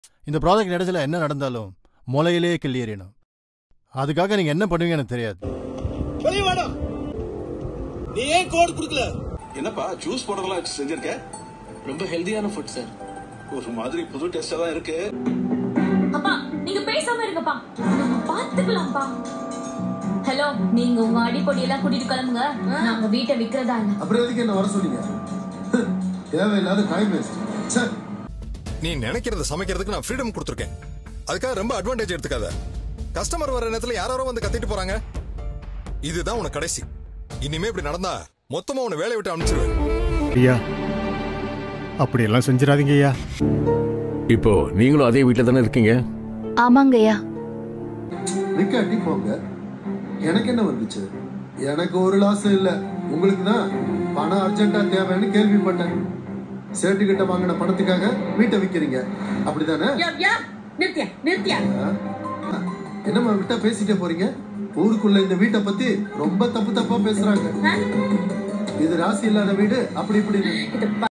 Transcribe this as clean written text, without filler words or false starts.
இந்த ப்ராஜெக்ட் இடத்துல என்ன நடந்தாலும் முளையிலே கிள்ளி எறியணும். அதுக்காக நீங்க என்ன பண்ணுவீங்க எனக்கு தெரியாது. நீ ஏன் கோட் குடுக்கல? என்னப்பா ஜூஸ் போடுறதெல்லாம் செஞ்சிருக்க? ரொம்ப ஹெல்தியான ஃபுட் சார். ஒரு மாதிரி புது டேஸ்டா தான் இருக்கு. அப்பா நீங்க பேசாம இருங்கப்பா, நம்ம பாத்துக்கலாம்ப்பா. ஹலோ, நீங்க உங்க அடிப்பொடி எல்லாம் கூட்டிட்டு கிளம்புங்க. நாங்க வீட்டை விக்கிறதா இல்ல. அப்புறம் எதுக்கு என்ன வர சொன்னீங்க? தேவையில்லாத டைம் வேஸ்ட். சார், நீ நினைக்கிறத சமைக்கிறதுக்கு நான் ஃப்ரீடம் கொடுத்துருக்கேன். அதுக்காக ரொம்ப அட்வான்டேஜ் எடுத்துக்காத. கஸ்டமர் வர நேரத்துல யாரோ வந்து கத்திட்டு போறாங்க. இதுதான் உனக்கு கடைசி. இனிமே இப்படி நடந்தா மொத்தமா உன்னை வேலையை விட்டு அனுப்பிச்சிருவேன். ஐயா, அப்படியெல்லாம் செஞ்சிடாதீங்க ஐயா. இப்போ நீங்களும் அதே வீட்டில் தானே இருக்கீங்க? ஆமாங்க ஐயா. விக்காட்டி போங்க. எனக்கு என்ன வந்துச்சு? எனக்கு ஒரு லாஸ் இல்ல. உங்களுக்கு தான் பணம் அர்ஜென்ட்டா தேவைன்னு கேள்விப்பட்டேன். சேட்டு கிட்ட வாங்கின பணத்துக்காக வீட்டை விக்கிறீங்க, அப்படிதானே? என்னம்மா விட்டா பேசிட்டே போறீங்க? ஊருக்குள்ள இந்த வீட்டை பத்தி ரொம்ப தப்பு தப்பா பேசுறாங்க. இது ராசி இல்லாத வீடு அப்படி இப்படி.